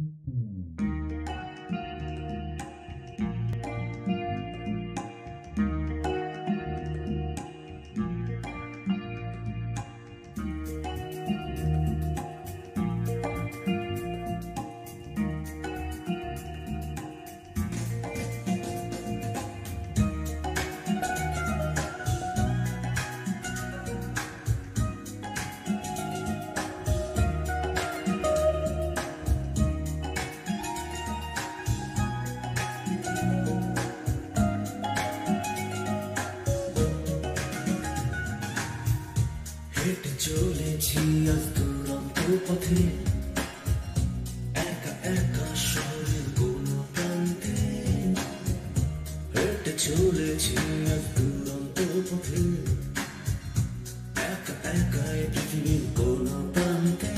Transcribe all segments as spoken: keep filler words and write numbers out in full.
হেঁটে চলেছি আজ দুরন্ত পথে, একা একা শহরের কোনো প্রান্তে। হেঁটে চলেছি আজ দুরন্ত পথে, একা একা এই পৃথিবীর কোনো প্রান্তে।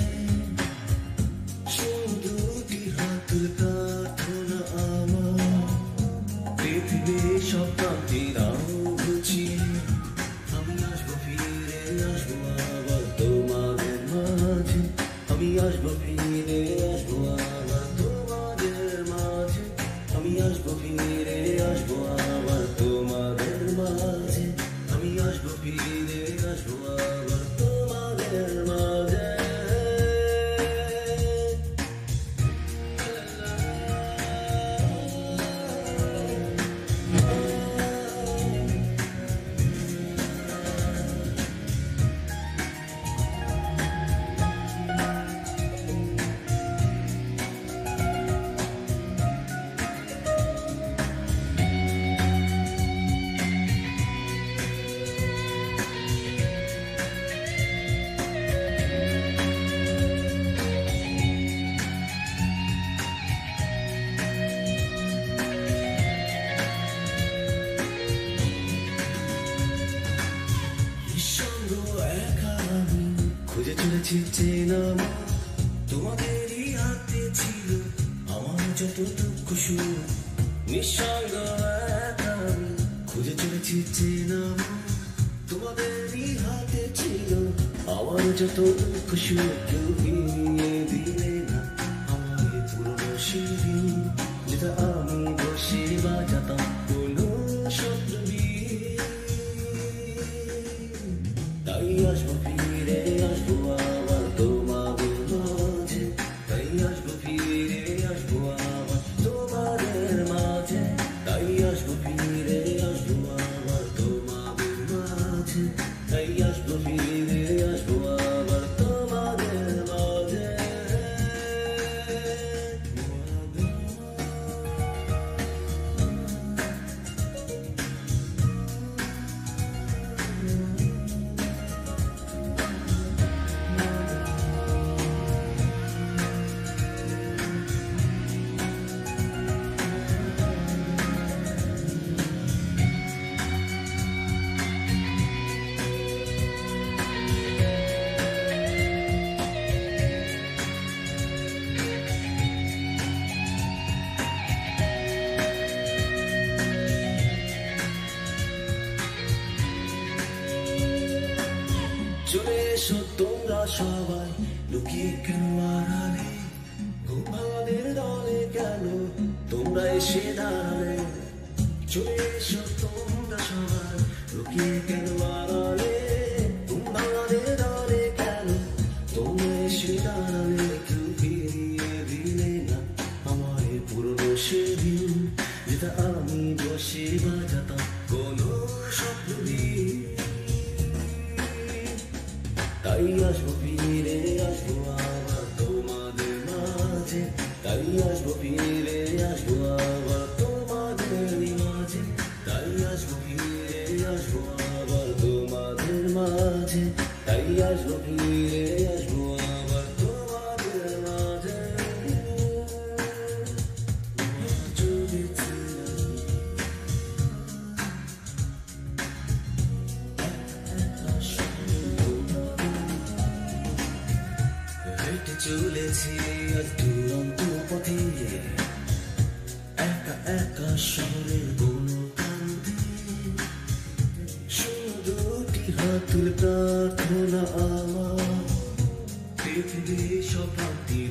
দুটি হাত প্রার্থনা আমার, পৃথিবীর সব প্রান্তিরাও বুঝিয়ে আমি আসবো ফিরে আসবো আবার তোমাদের মাঝে। আমি আসবো ফিরে আসবো আবার তোমাদের মাঝে। আমি আসবো ফিরে আসবো আবার তোমাদের মাঝে। আমি আসবো ফিরে আসবো আবার তোমাদের মাঝে। খুঁজে চলেছি চেনা তোমাদেরই হাতে ছিল আমার যত দুঃখ সুখ। নিঃসঙ্গ আমি খুঁজে চলেছি চেনা তোমাদেরই হাতে ছিল আমার যত দুঃখ সুখ। কেউ ফিরিয়ে দিলে না আমার পুরনো সিঁড়ি, যেটা আমি বসে বাজাতাম কোনো স্বপ্ন। তাই আসবো ফিরে আসবো আবার তোমাদের মাঝে। তাই আসবো ফিরে আসবো আবার তোমাদের মাঝে। তাই আসবো ফিরে আসবো আবার তোমাদের মাঝে। তাই আসবো ফিরে আসবো আবার তোমাদের মাঝে। চলে এসো তোমরা সবাই, লুকিয়ে কেন আড়ালে, ঘুম ভাঙাদের দলে কেন তোমরা এসে দাঁড়ালে। চলে এসো তোমরা সবাই, লুকিয়ে কেন আড়ালে, ঘুম ভাঙাদের দলে কেন তোমরা এসে দাঁড়ালে। কেউ ফিরিয়ে দিলে না আমার পুরনো সেদিন, যেটা আমি বসে বাজাতাম কোনো স্বপ্ন দিয়ে। তাই আসবো ফিরে আসবো আবার তোমাদের মাঝে। তাই আসবো ফিরে আসবো আবার তোমাদের মাঝে। তাই আসবো ফিরে আসবো আবার তোমাদের মাঝে। তাই আসবো ফিরে আসবো আবার তোমাদের মাঝে। হেঁটে চলেছি আজ দুরন্ত পথে, একা একা শহরের কোনো প্রান্তে। দুটি হাত তুলে প্রার্থনা আমার, পৃথিবীর সব প্রান্তি